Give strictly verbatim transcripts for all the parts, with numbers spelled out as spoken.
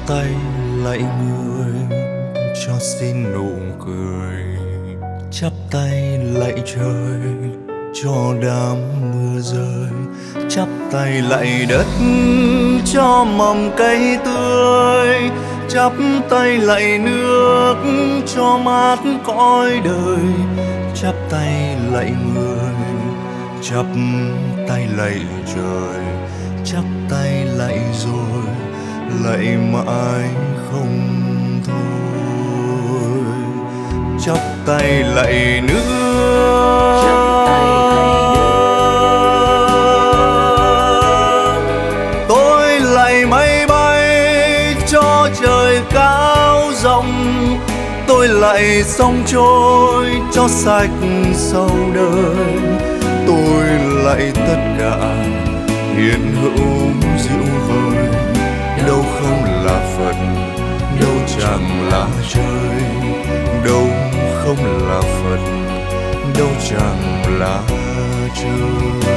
tay lạy người cho xin nụ cười, chắp tay lạy trời cho đám mưa rơi, chắp tay lạy đất cho mầm cây tươi, chắp tay lạy nước cho mát cõi đời, chắp tay lạy người, chắp tay lạy trời, chắp tay lạy rồi lạy mãi không thôi, chắp tay lạy nước, chắp tay lạy nước. Tôi lạy mây bay cho trời cao rộng, tôi lạy sông trôi cho sạch sâu đời, tôi lạy tất cả hiện hữu dịu vời, đâu không là Phật, đâu chẳng là trời, đâu không là Phật, đâu chẳng là trời.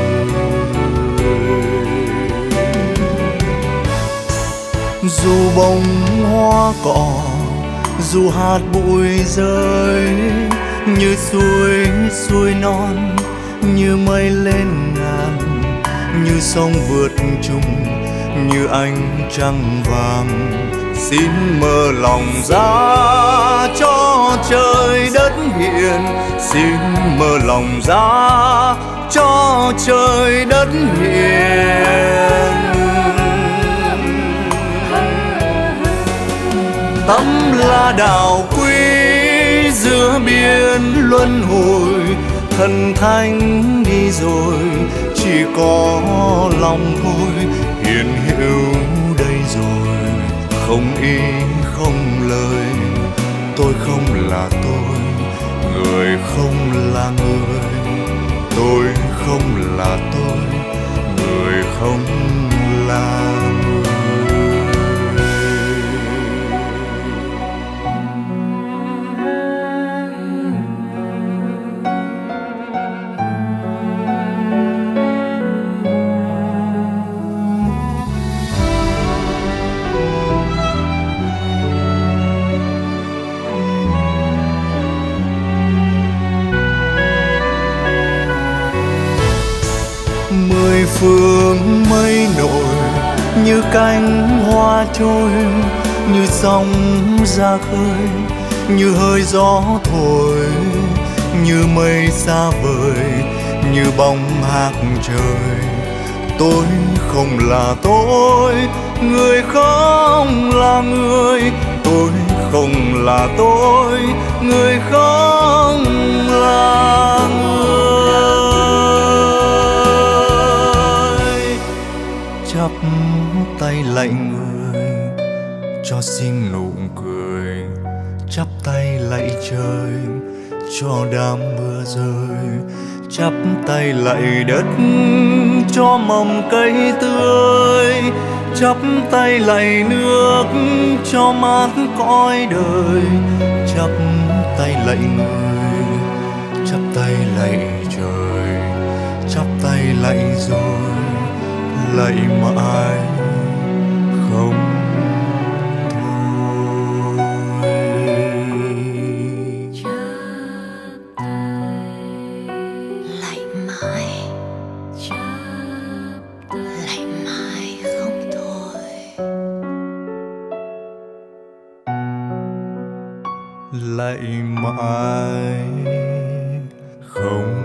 Dù bông hoa cỏ, dù hạt bụi rơi, như suối suối non, như mây lên ngàn, như sông vượt trùng, như ánh trăng vàng. Xin mở lòng ra cho trời đất hiền, xin mở lòng ra cho trời đất hiền. Tâm là đạo quý giữa biển luân hồi, thần thánh đi rồi chỉ có lòng thôi, hiện hữu đây rồi không ý không lời. Tôi không là tôi, người không là người, tôi không là tôi, người không là người. Mười phương mây nổi như cánh hoa trôi, như sóng ra khơi, như hơi gió thổi, như mây xa vời, như bóng hát trời. Tôi không là tôi, người không là người, tôi không là tôi, người không là người. Chắp tay lạy người cho xin nụ cười, chắp tay lạy trời cho đám mưa rơi, chắp tay lạy đất cho mầm cây tươi, chắp tay lạy nước cho mát cõi đời, chắp tay lạy người, chắp tay lạy trời, chắp tay lạy rồi lạy mãi không thôi. Chắp tay lạy mãi, chắp lạy mãi không thôi. Lạy mãi không